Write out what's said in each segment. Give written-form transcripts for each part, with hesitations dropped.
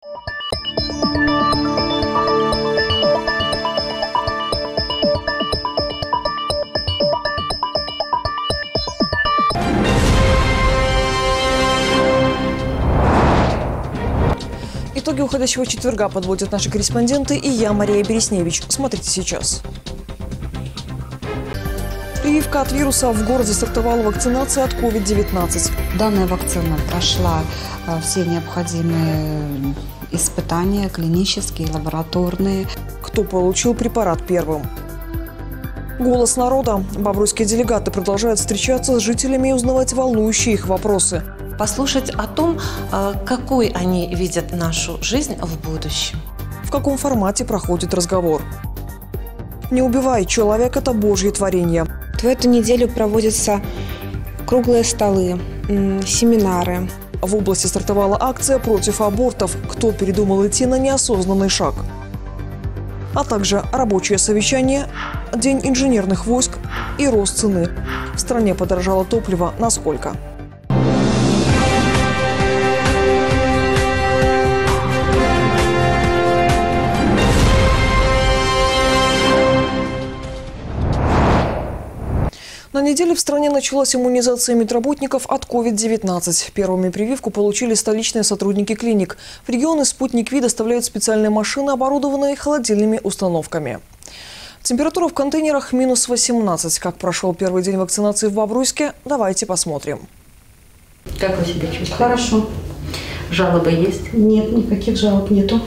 Итоги уходящего четверга подводят наши корреспонденты и я, Мария Бересневич. Смотрите сейчас. Прививка от вируса. В городе стартовала вакцинация от COVID-19. Данная вакцина прошла все необходимые испытания, клинические, лабораторные. Кто получил препарат первым? Голос народа. Бобруйские делегаты продолжают встречаться с жителями и узнавать волнующие их вопросы. Послушать о том, какой они видят нашу жизнь в будущем. В каком формате проходит разговор? Не убивай, человек – это Божье творение. В эту неделю проводятся круглые столы, семинары. В области стартовала акция против абортов. Кто передумал идти на неосознанный шаг? А также рабочее совещание, День инженерных войск и рост цены. В стране подорожало топливо на сколько? На неделе в стране началась иммунизация медработников от COVID-19. Первыми прививку получили столичные сотрудники клиник. В регионы «Спутник Ви» доставляют специальные машины, оборудованные холодильными установками. Температура в контейнерах минус 18. Как прошел первый день вакцинации в Бобруйске, давайте посмотрим. Как вы себя чувствуете? Хорошо. Жалобы есть? Нет, никаких жалоб нету.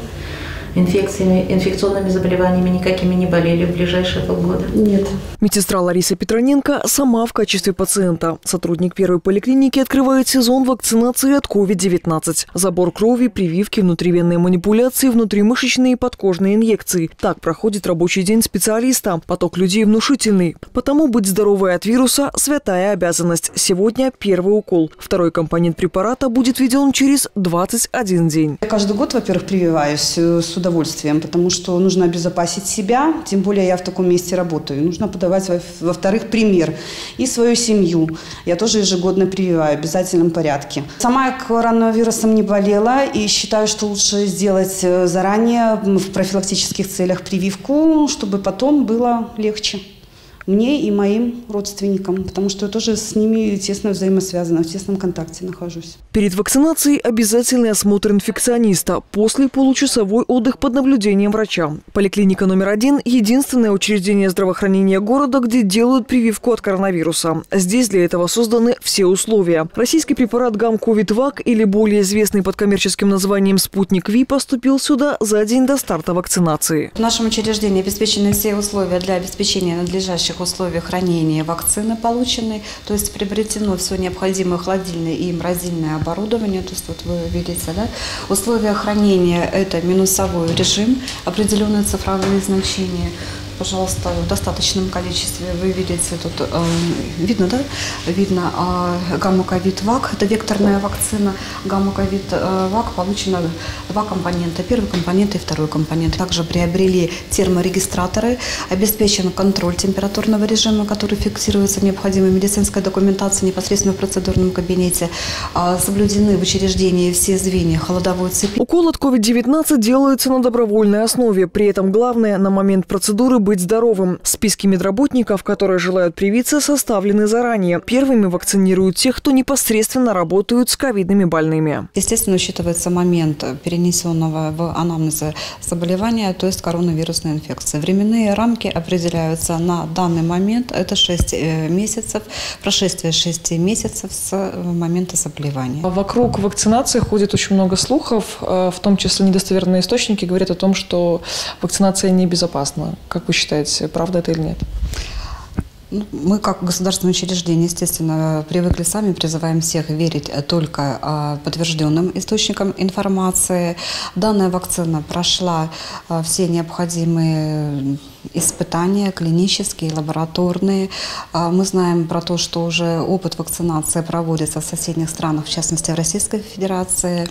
Инфекционными заболеваниями никакими не болели в ближайшие полгода? Нет. Медсестра Лариса Петроненко сама в качестве пациента. Сотрудник первой поликлиники открывает сезон вакцинации от COVID-19. Забор крови, прививки, внутривенные манипуляции, внутримышечные и подкожные инъекции. Так проходит рабочий день специалиста. Поток людей внушительный. Потому быть здоровой от вируса – святая обязанность. Сегодня первый укол. Второй компонент препарата будет введен через 21 день. Я каждый год, во-первых, прививаюсь с удовольствием, потому что нужно обезопасить себя, тем более я в таком месте работаю. Нужно подавать, во-вторых, пример и свою семью. Я тоже ежегодно прививаю в обязательном порядке. Сама я коронавирусом не болела и считаю, что лучше сделать заранее в профилактических целях прививку, чтобы потом было легче мне и моим родственникам, потому что я тоже с ними тесно взаимосвязана, в тесном контакте нахожусь. Перед вакцинацией обязательный осмотр инфекциониста, после получасовой отдых под наблюдением врача. Поликлиника номер 1 – единственное учреждение здравоохранения города, где делают прививку от коронавируса. Здесь для этого созданы все условия. Российский препарат Гамковид-Вак, или более известный под коммерческим названием «Спутник Ви», поступил сюда за день до старта вакцинации. В нашем учреждении обеспечены все условия для обеспечения надлежащих условий хранения вакцины полученной, то есть приобретено все необходимое холодильное и морозильное оборудование, то есть вот вы видите, да, условия хранения – это минусовой режим, определенные цифровые значения. Пожалуйста, в достаточном количестве вы видите тут, видно, да? Видно гамма-ковид-вак, это векторная вакцина. Гамма-ковид-вак получено два компонента, первый компонент и второй компонент. Также приобрели терморегистраторы, обеспечен контроль температурного режима, который фиксируется необходимой медицинской документацией непосредственно в процедурном кабинете. Соблюдены в учреждении все звенья холодовой цепи. Укол от COVID-19 делается на добровольной основе. При этом главное на момент процедуры быть здоровым. Списки медработников, которые желают привиться, составлены заранее. Первыми вакцинируют тех, кто непосредственно работают с ковидными больными. Естественно, учитывается момент перенесенного в анамнезе заболевания, то есть коронавирусной инфекции. Временные рамки определяются на данный момент. Это 6 месяцев, прошествие 6 месяцев с момента заболевания. Вокруг вакцинации ходит очень много слухов, в том числе недостоверные источники говорят о том, что вакцинация небезопасна. Как вы считаете, правда это или нет? Мы, как государственное учреждение, естественно, привыкли сами, призываем всех верить только подтвержденным источникам информации. Данная вакцина прошла все необходимые испытания, клинические, лабораторные. Мы знаем про то, что уже опыт вакцинации проводится в соседних странах, в частности, в Российской Федерации.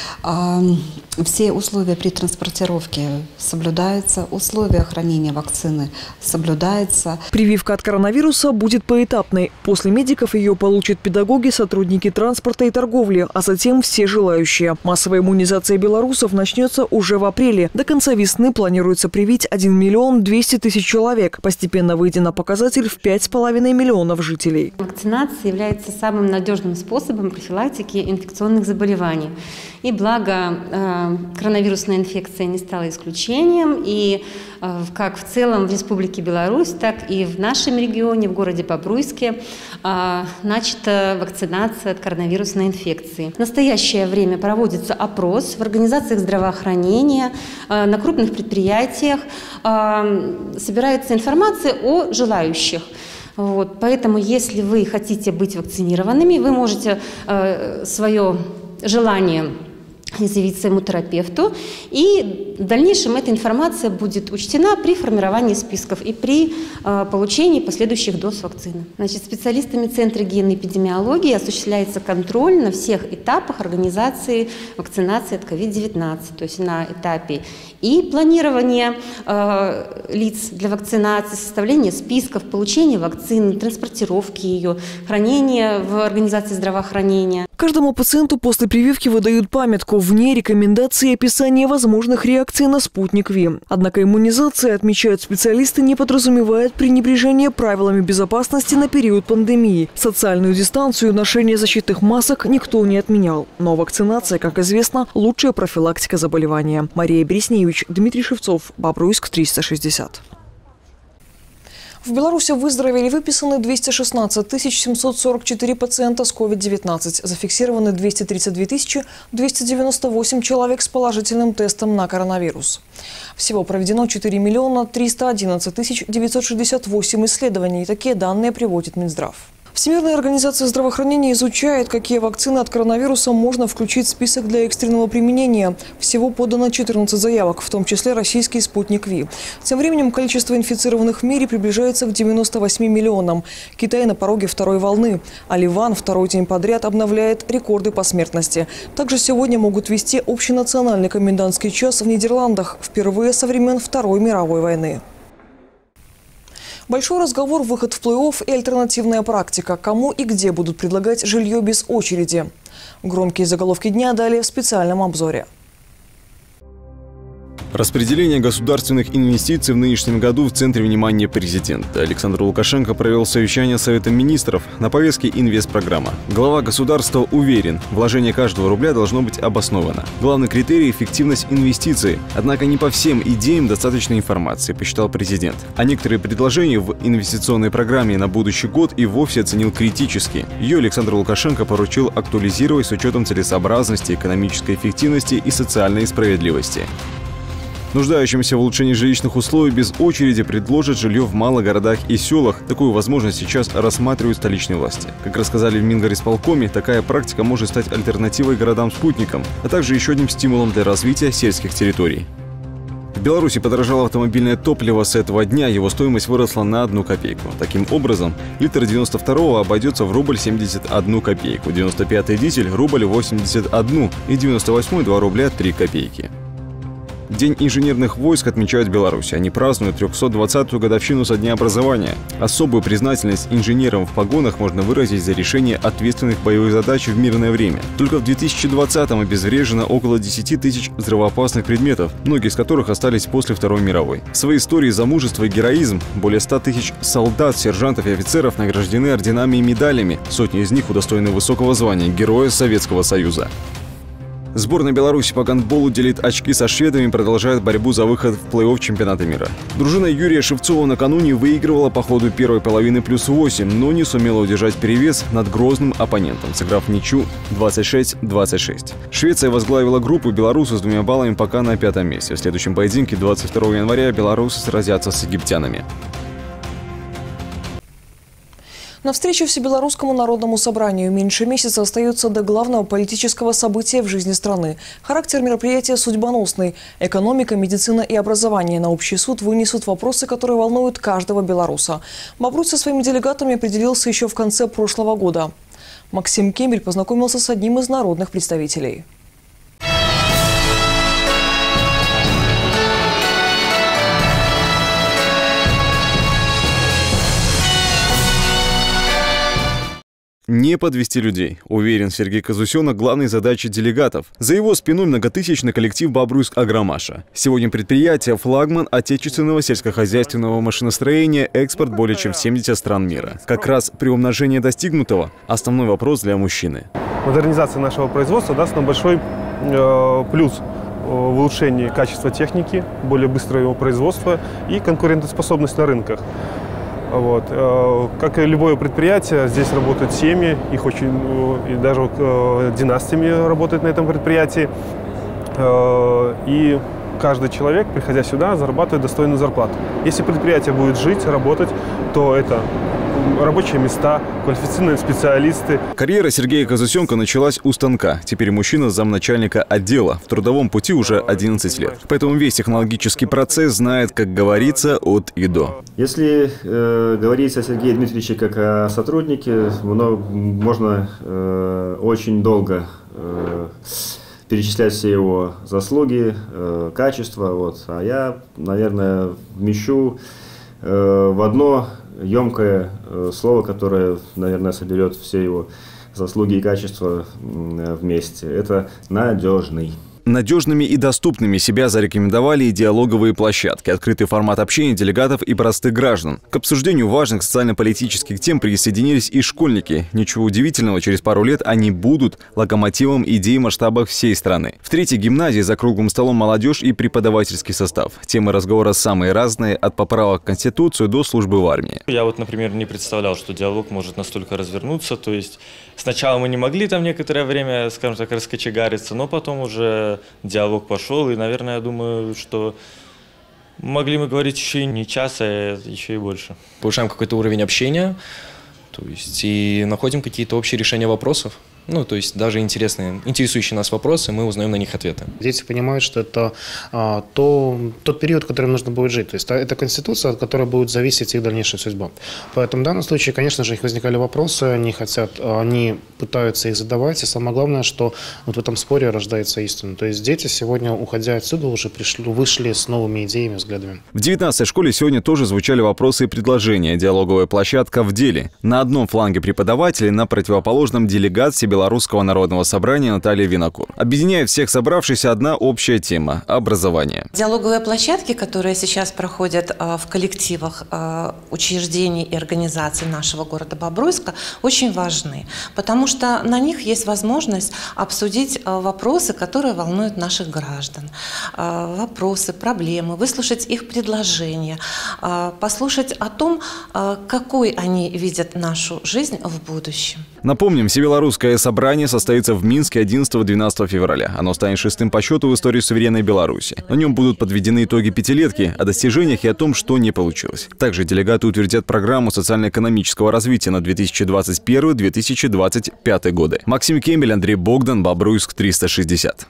Все условия при транспортировке соблюдаются, условия хранения вакцины соблюдаются. Прививка от коронавируса коронавируса будет поэтапной. После медиков ее получат педагоги, сотрудники транспорта и торговли, а затем все желающие. Массовая иммунизация белорусов начнется уже в апреле. До конца весны планируется привить 1 миллион 200 тысяч человек, постепенно выйдя на показатель в 5,5 миллионов жителей. Вакцинация является самым надежным способом профилактики инфекционных заболеваний. И благо коронавирусная инфекция не стала исключением. И как в целом в Республике Беларусь, так и в нашем регионе, в городе Бобруйске, начата вакцинация от коронавирусной инфекции. В настоящее время проводится опрос в организациях здравоохранения, на крупных предприятиях. Собирается информация о желающих. Поэтому, если вы хотите быть вакцинированными, вы можете свое желание изъявить своему терапевту, и в дальнейшем эта информация будет учтена при формировании списков и при получении последующих доз вакцины. Специалистами Центра генной эпидемиологии осуществляется контроль на всех этапах организации вакцинации от COVID-19, то есть на этапе и планирования лиц для вакцинации, составления списков, получения вакцины, транспортировки ее, хранения в организации здравоохранения. Каждому пациенту после прививки выдают памятку. В ней рекомендации и описание возможных реакций на спутник ВИ. Однако иммунизация, отмечают специалисты, не подразумевает пренебрежение правилами безопасности на период пандемии. Социальную дистанцию и ношение защитных масок никто не отменял. Но вакцинация, как известно, лучшая профилактика заболевания. Мария Бересневич, Дмитрий Шевцов, Бобруйск, 360. В Беларуси выздоровели выписаны 216 744 пациента с COVID-19. Зафиксированы 232 298 человек с положительным тестом на коронавирус. Всего проведено 4 311 968 исследований. Такие данные приводит Минздрав. Всемирная организация здравоохранения изучает, какие вакцины от коронавируса можно включить в список для экстренного применения. Всего подано 14 заявок, в том числе российский спутник ВИ. Тем временем количество инфицированных в мире приближается к 98 миллионам. Китай на пороге второй волны, а Ливан второй день подряд обновляет рекорды по смертности. Также сегодня могут ввести общенациональный комендантский час в Нидерландах, впервые со времен Второй мировой войны. Большой разговор, выход в плей-офф и альтернативная практика. Кому и где будут предлагать жилье без очереди. Громкие заголовки дня далее в специальном обзоре. Распределение государственных инвестиций в нынешнем году в центре внимания президента. Александр Лукашенко провел совещание с Советом министров. На повестке инвестпрограмма. Глава государства уверен, вложение каждого рубля должно быть обосновано. Главный критерий – эффективность инвестиций. Однако не по всем идеям достаточно информации, посчитал президент. А некоторые предложения в инвестиционной программе на будущий год и вовсе оценил критически. Ее Александр Лукашенко поручил актуализировать с учетом целесообразности, экономической эффективности и социальной справедливости. Нуждающимся в улучшении жилищных условий без очереди предложат жилье в малых городах и селах. Такую возможность сейчас рассматривают столичные власти. Как рассказали в Мингорисполкоме, такая практика может стать альтернативой городам-спутникам, а также еще одним стимулом для развития сельских территорий. В Беларуси подорожало автомобильное топливо с этого дня, его стоимость выросла на 1 копейку. Таким образом, литр 92-го обойдется в рубль 71 копейку, 95-й дизель – рубль 81 и 98-й – 2 рубля 3 копейки. День инженерных войск отмечают в Беларуси. Они празднуют 320-ю годовщину со дня образования. Особую признательность инженерам в погонах можно выразить за решение ответственных боевых задач в мирное время. Только в 2020-м обезврежено около 10 тысяч взрывоопасных предметов, многие из которых остались после Второй мировой. В своей истории за мужество и героизм более 100 тысяч солдат, сержантов и офицеров награждены орденами и медалями. Сотни из них удостоены высокого звания Героя Советского Союза. Сборная Беларуси по гандболу делит очки со шведами и продолжает борьбу за выход в плей-офф чемпионата мира. Дружина Юрия Шевцова накануне выигрывала по ходу первой половины +8, но не сумела удержать перевес над грозным оппонентом, сыграв ничью 26-26. Швеция возглавила группу, белорусы с 2 баллами пока на 5-м месте. В следующем поединке 22 января белорусы сразятся с египтянами. На встрече Всебелорусскому народному собранию меньше месяца остается до главного политического события в жизни страны. Характер мероприятия судьбоносный. Экономика, медицина и образование на общий суд вынесут вопросы, которые волнуют каждого белоруса. Бобруйск со своими делегатами определился еще в конце прошлого года. Максим Кемель познакомился с одним из народных представителей. не подвести людей. Уверен Сергей Казусенок, главной задачей делегатов. За его спиной многотысячный коллектив «Бобруйск-Агромаша». Сегодня предприятие – флагман отечественного сельскохозяйственного машиностроения, экспорт более чем в 70 стран мира. Как раз при умножении достигнутого – основной вопрос для мужчины. Модернизация нашего производства даст нам большой плюс в улучшении качества техники, более быстрое его производство и конкурентоспособность на рынках. Вот. Как и любое предприятие, здесь работают семьи, их очень, и даже династиями работают на этом предприятии. И каждый человек, приходя сюда, зарабатывает достойную зарплату. Если предприятие будет жить, работать, то это рабочие места, квалифицированные специалисты. Карьера Сергея Казусенка началась у станка. Теперь мужчина замначальника отдела. В трудовом пути уже 11 лет. Поэтому весь технологический процесс знает, как говорится, от и до. Если говорить о Сергее Дмитриевиче как о сотруднике, можно очень долго перечислять все его заслуги, качества. Вот. А я, наверное, вмещу в одно емкое слово, которое, наверное, соберет все его заслуги и качества вместе. Это надежный. Надежными и доступными себя зарекомендовали и диалоговые площадки, открытый формат общения делегатов и простых граждан. К обсуждению важных социально-политических тем присоединились и школьники. Ничего удивительного, через пару лет они будут локомотивом идей в масштабах всей страны. В третьей гимназии за круглым столом молодежь и преподавательский состав. Темы разговора самые разные, от поправок в Конституцию до службы в армии. Я вот, например, не представлял, что диалог может настолько развернуться. То есть сначала мы не могли там некоторое время, скажем так, раскочегариться, но потом уже диалог пошел, и, наверное, я думаю, что могли мы говорить еще и не час, а еще и больше. Повышаем какой-то уровень общения, то есть и находим какие-то общие решения вопросов. Ну, то есть даже интересующие нас вопросы, мы узнаем на них ответы. Дети понимают, что это тот период, в котором нужно будет жить. То есть это конституция, от которой будет зависеть их дальнейшая судьба. Поэтому в данном случае, конечно же, их возникали вопросы, они пытаются их задавать. И самое главное, что вот в этом споре рождается истина. То есть дети сегодня, уходя отсюда, уже вышли с новыми идеями, взглядами. В 19-й школе сегодня тоже звучали вопросы и предложения. Диалоговая площадка в деле. На одном фланге преподаватели, на противоположном делегации Белорусского народного собрания Наталья Винокур. Объединяет всех собравшихся одна общая тема – образование. Диалоговые площадки, которые сейчас проходят в коллективах учреждений и организаций нашего города Бобруйска, очень важны, потому что на них есть возможность обсудить вопросы, которые волнуют наших граждан. Вопросы, проблемы, выслушать их предложения, послушать о том, какой они видят нашу жизнь в будущем. Напомним, Всебелорусское собрание состоится в Минске 11-12 февраля. Оно станет 6-м по счету в истории суверенной Беларуси. На нем будут подведены итоги пятилетки, о достижениях и о том, что не получилось. Также делегаты утвердят программу социально-экономического развития на 2021-2025 годы. Максим Кембель, Андрей Богдан, Бобруйск 360.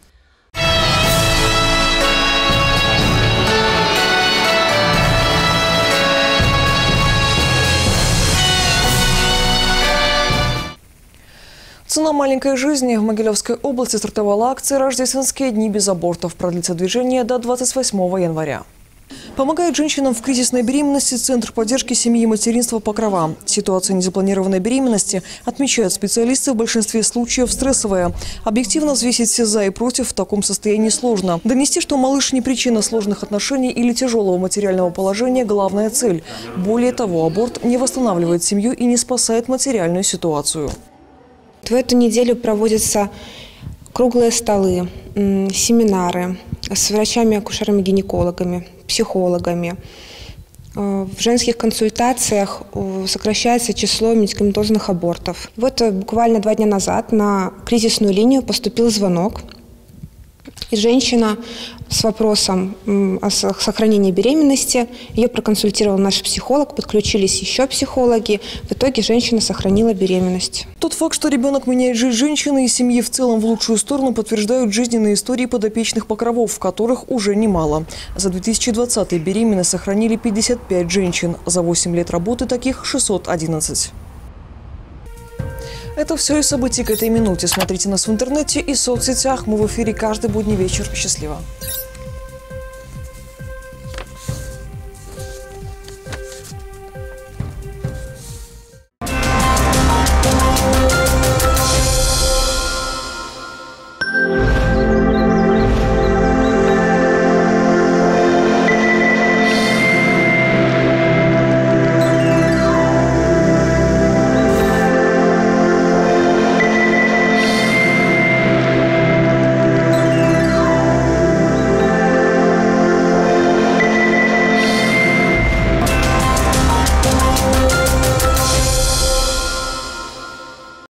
Цена маленькой жизни. В Могилевской области стартовала акция «Рождественские дни без абортов». Продлится движение до 28 января. Помогает женщинам в кризисной беременности Центр поддержки семьи и материнства «Покрова». Ситуация незапланированной беременности, отмечают специалисты, в большинстве случаев стрессовая. Объективно взвесить все «за» и «против» в таком состоянии сложно. Донести, что малыш не причина сложных отношений или тяжелого материального положения – главная цель. Более того, аборт не восстанавливает семью и не спасает материальную ситуацию. В эту неделю проводятся круглые столы, семинары с врачами-акушерами-гинекологами, психологами. В женских консультациях сокращается число медикаментозных абортов. Вот буквально 2 дня назад на кризисную линию поступил звонок. И женщина с вопросом о сохранении беременности, ее проконсультировал наш психолог, подключились еще психологи. В итоге женщина сохранила беременность. Тот факт, что ребенок меняет жизнь женщины и семьи в целом в лучшую сторону, подтверждают жизненные истории подопечных Покровов, которых уже немало. За 2020-й беременность сохранили 55 женщин. За 8 лет работы таких 611. Это все из событий к этой минуте. Смотрите нас в интернете и соцсетях. Мы в эфире каждый будний вечер. Счастливо!